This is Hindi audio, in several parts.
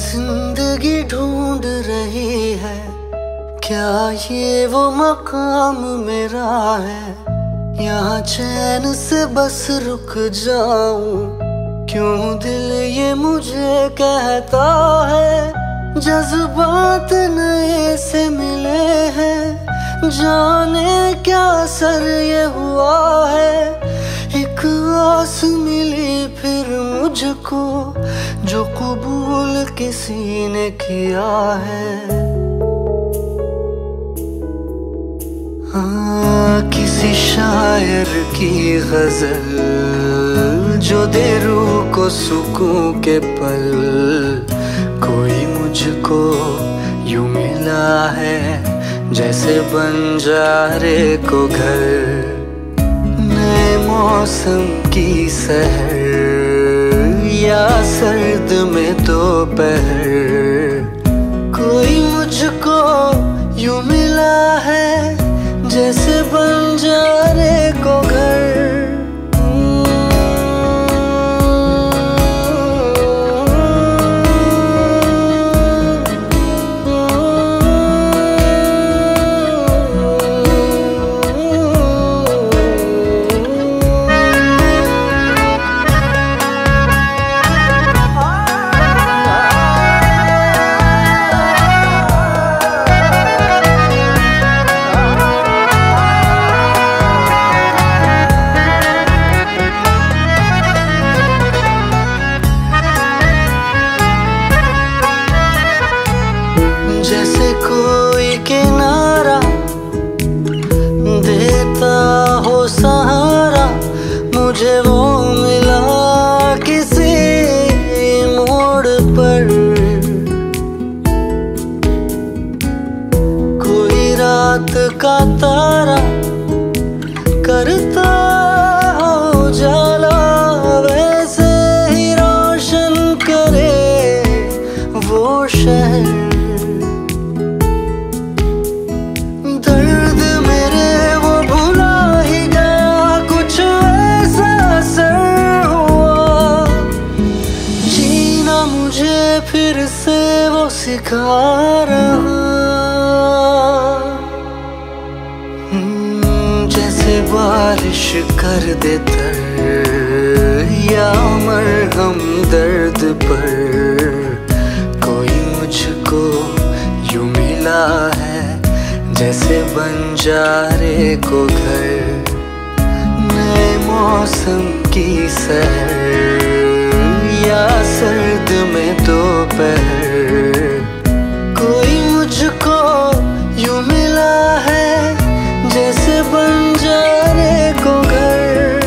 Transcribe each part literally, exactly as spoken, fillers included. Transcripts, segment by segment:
जिंदगी ढूंढ रही है, क्या ये वो मकाम मेरा है? यहाँ चैन से बस रुक जाऊं, क्यों दिल ये मुझे कहता है। जज्बात नए से मिले हैं, जाने क्या असर ये हुआ है। एक आस मिली फिर मुझको, जो कबूल किसी ने किया है। हाँ, किसी शायर की गजल जो दे रूह को सुकून के पल, कोई मुझको यूं मिला है जैसे बंजारे को घर। नए मौसम की सहर या सर्द में दोपहर, कोई मुझको यूं मिला है जैसे बंजारे को घर। जैसे कोई किनारा देता हो सहारा, मुझे वो मिला किसी मोड़ पर। कोई रात का तारा करता हो जाला, वैसे ही रोशन करे वो शहर। फिर से वो सिखा रहा, जैसे बारिश कर दे तर या मरहम दर्द पर। कोई मुझको यूं मिला है जैसे बंजारे को घर। नए मौसम की सहर या सर्द में दोपहर, कोई मुझको यूं मिला है जैसे बंजारे को घर।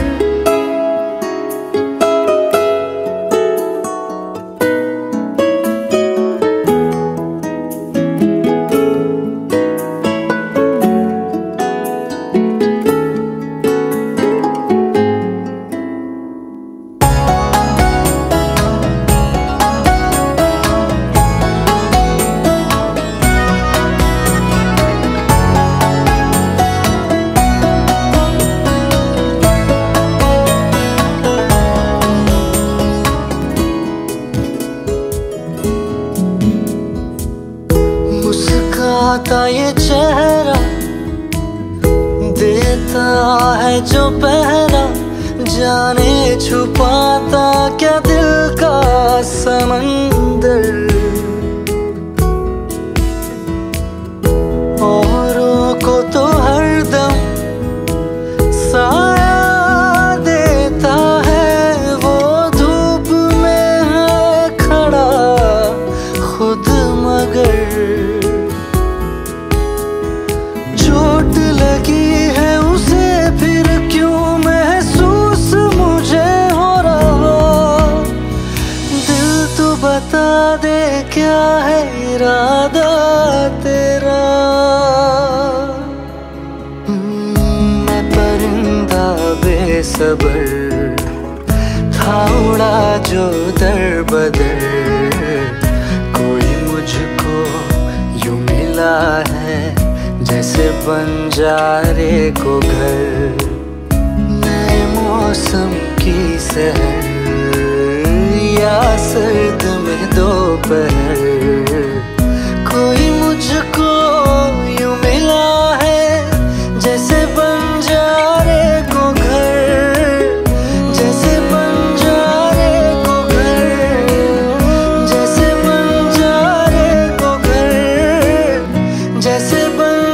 मुस्काता ये चेहरा देता है जो पहरा, जाने छुपाता क्या दिल का समंदर। औरों को तो हरदम साया देता है, वो धूप में है खड़ा खुद मगर। चोट लगी है उसे फिर क्यों महसूस मुझे हो रहा। दिल तो बता दे क्या है इरादा तेरा। मैं परिंदा बेसबर था उड़ा जो दर बदर, कोई मुझको यूं मिला है जैसे बंजारे को घर। नए मौसम की सहर या सर्द में दो दोपहर, कोई मुझको यूं मिला है जैसे बंजारे को घर, जैसे बंजारे को घर, जैसे बंजारे को घर, जैसे बंजारे